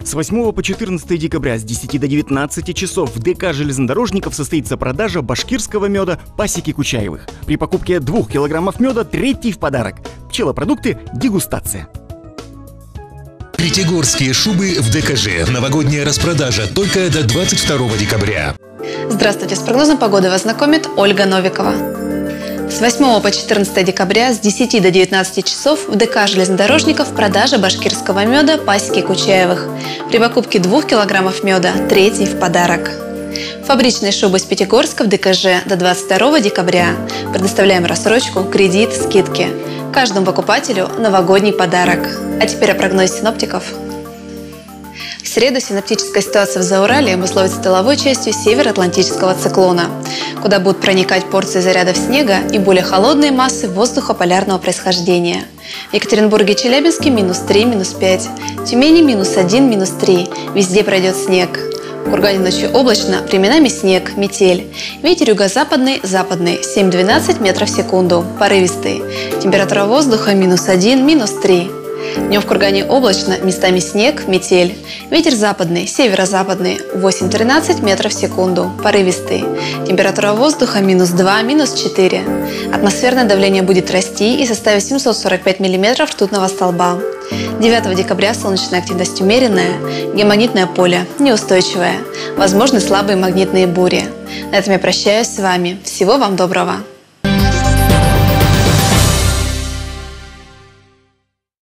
С 8 по 14 декабря с 10 до 19 часов в ДК железнодорожников состоится продажа башкирского меда пасеки Кучаевых. При покупке 2 килограммов меда 3 в подарок. Пчелопродукты «Дегустация». Пятигорские шубы в ДКЖ. Новогодняя распродажа только до 22 декабря. Здравствуйте, с прогнозом погоды вас знакомит Ольга Новикова. С 8 по 14 декабря с 10 до 19 часов в ДК железнодорожников продажа башкирского меда пасеки Кучаевых. При покупке 2 килограммов меда 3 в подарок. Фабричные шубы из Пятигорска в ДКЖ до 22 декабря. Предоставляем рассрочку, кредит, скидки. Каждому покупателю новогодний подарок. А теперь о прогнозе синоптиков. В среду синоптическая ситуация в Зауралье обусловится тыловой частью североатлантического циклона, куда будут проникать порции зарядов снега и более холодные массы воздуха полярного происхождения. В Екатеринбурге и Челябинске -3, -5, Тюмени -1, -3, везде пройдет снег. В Кургане ночью облачно, временами снег, метель. Ветер юго-западный, западный 7-12 метров в секунду, порывистый. Температура воздуха -1, -3. Днем в Кургане облачно, местами снег, метель. Ветер западный, северо-западный 8-13 метров в секунду, порывистый. Температура воздуха -2, -4. Атмосферное давление будет расти и составит 745 миллиметров ртутного столба. 9 декабря солнечная активность умеренная, геомагнитное поле неустойчивое, возможны слабые магнитные бури. На этом я прощаюсь с вами. Всего вам доброго!